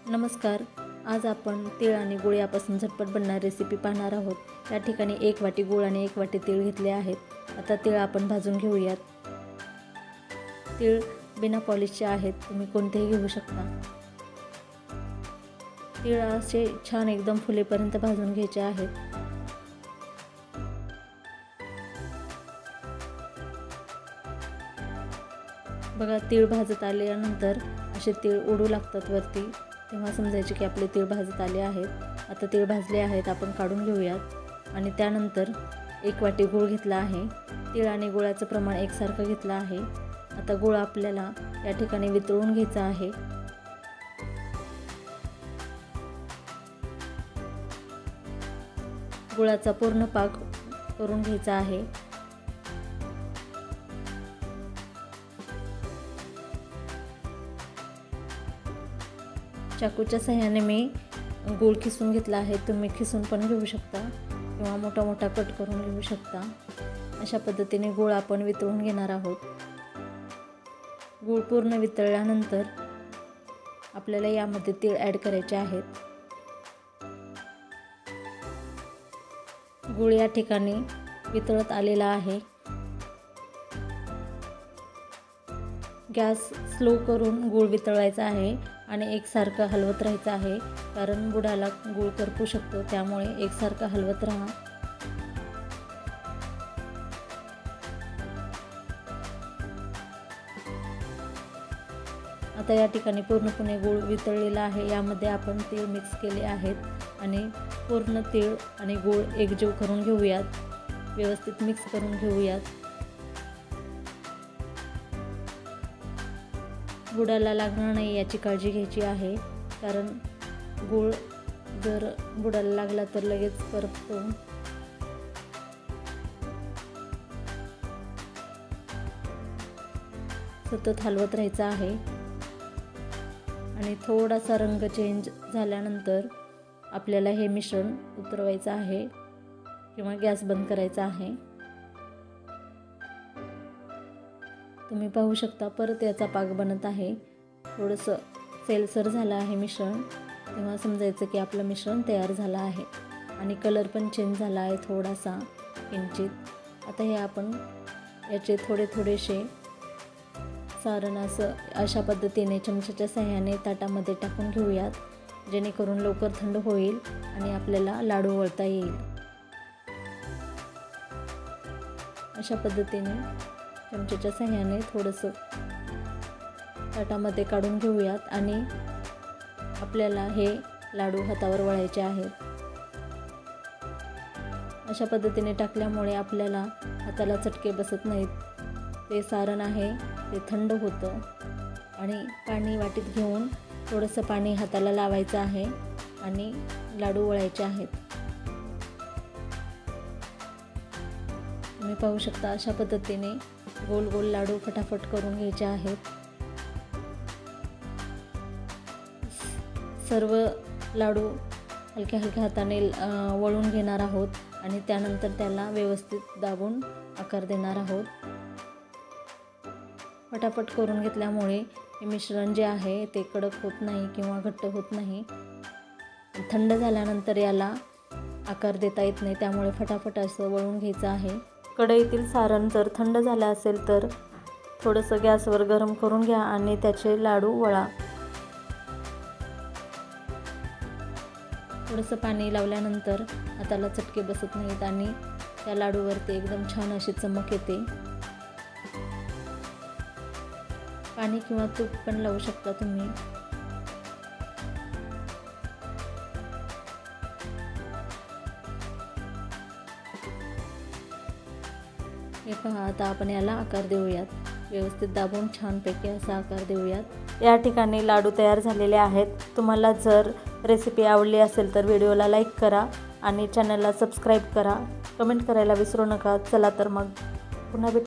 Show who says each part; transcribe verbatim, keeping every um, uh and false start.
Speaker 1: नमस्कार. आज आपण तीळ आणि गूळ यापासून झटपट बनणारी रेसिपी पाहणार आहोत. या ठिकाणी एक वाटी गूळ आणि एक वाटी तीळ घेतले आहेत. आता तीळ आपण भाजून घेऊयात. तीळ बिना पॉलिशचे आहेत, तुम्ही कोणतेही घेऊ शकता. तीळ असे छान एकदम फुलेपर्यंत भाजून घ्यायचे आहेत. बघा, तीळ भाजत आल्यानंतर असे तीळ उडू लागतात वरती, तेव्हा समजायचे की आपले तीळ भाजत आले आहेत. आता तीळ भाजले आहेत, आपण काढून घेऊयात. आणि त्यानंतर एक वाटी गूळ घेतला आहे. तीळ आणि गुळाचं प्रमाण एकसारखं घेतलं आहे. आता गूळ आपल्याला या ठिकाणी वितळून घ्यायचा आहे. गुळाचा पूर्ण पाक करून घ्यायचा आहे. चाकूच्या सहाय्याने मी गूळ खिसून घेतला आहे. तुम्ही खिसून पण घेऊ शकता किंवा मोठा मोठा कट करून घेऊ शकता. अशा पद्धतीने गूळ आपण वितळून घेणार आहोत. गूळ पूर्ण वितळल्यानंतर आपल्याला यामध्ये तीळ ॲड करायचे आहेत. गूळ या ठिकाणी वितळत आलेला आहे. गॅस स्लो करून गूळ वितळवायचा आहे आणि एकसारखं हलवत राहायचं आहे, कारण गुळाला गूळ करपू शकतो, त्यामुळे एकसारखं हलवत राहा. आता या ठिकाणी पूर्णपणे गूळ वितळलेला आहे. यामध्ये आपण तीळ मिक्स केले आहेत आणि पूर्ण तीळ आणि गूळ एकजीव करून घेऊयात. व्यवस्थित मिक्स करून घेऊयात. गुळाला लागणार नाही याची काळजी घ्यायची आहे, कारण गूळ जर गुळाला लागला तर लगेच करपतो. सतत हलवत राहायचं आहे. आणि थोडासा रंग चेंज झाल्यानंतर आपल्याला हे मिश्रण उतरवायचं आहे किंवा गॅस बंद करायचा आहे. तुम्ही पाहू शकता, परत याचा पाक बनत आहे. थोडंसं सेलसर झालं आहे मिश्रण, तेव्हा समजायचं की आपलं मिश्रण तयार झालं आहे. आणि कलर पण चेंज झाला आहे थोडासा किंचित. आता हे आपण याचे थोडे थोडेसे सारण असं अशा पद्धतीने चमच्याच्या सहाय्याने ताटामध्ये टाकून घेऊयात, जेणेकरून लवकर थंड होईल आणि आपल्याला लाडू वळता येईल. अशा पद्धतीने चमच्याच्या सहाय्याने थोडंसं ताटामध्ये काढून घेऊयात आणि आपल्याला हे लाडू हातावर वळायचे आहेत. अशा पद्धतीने टाकल्यामुळे आपल्याला हाताला चटके बसत नाहीत. ते सारण आहे ते थंड होतं. आणि पाणी वाटीत घेऊन थोडंसं पाणी हाताला लावायचं आहे आणि लाडू वळायचे आहेत. तुम्ही पाहू शकता, अशा पद्धतीने गोल गोल लाडू फटाफट करून घ्यायचे आहेत. सर्व लाडू हलक्या हलक्या हाताने वळून घेणार आहोत आणि त्यानंतर त्याला व्यवस्थित दाबून आकार देणार आहोत. फटाफट करून घेतल्यामुळे हे मिश्रण जे आहे ते कडक होत नाही किंवा घट्ट होत नाही. थंड झाल्यानंतर याला आकार देता येत नाही, त्यामुळे फटाफट असं वळून घ्यायचं आहे. कढईतील सारण जर थंड झालं असेल तर थोडंसं गॅसवर गरम करून घ्या आणि त्याचे लाडू वळा. थोडंसं पाणी लावल्यानंतर हाताला चटके बसत नाहीत आणि त्या लाडूवरती एकदम छान अशी चमक येते. पाणी किंवा तूप पण लावू शकता तुम्ही. हे पहा, आता आपण याला आकार देऊयात. व्यवस्थित दाबून छानपैकी असा आकार देऊयात. या ठिकाणी लाडू तयार झालेले आहेत. तुम्हाला जर रेसिपी आवडली असेल तर व्हिडिओला लाईक करा आणि चॅनलला सबस्क्राईब करा. कमेंट करायला विसरू नका. चला तर मग पुन्हा भेटू.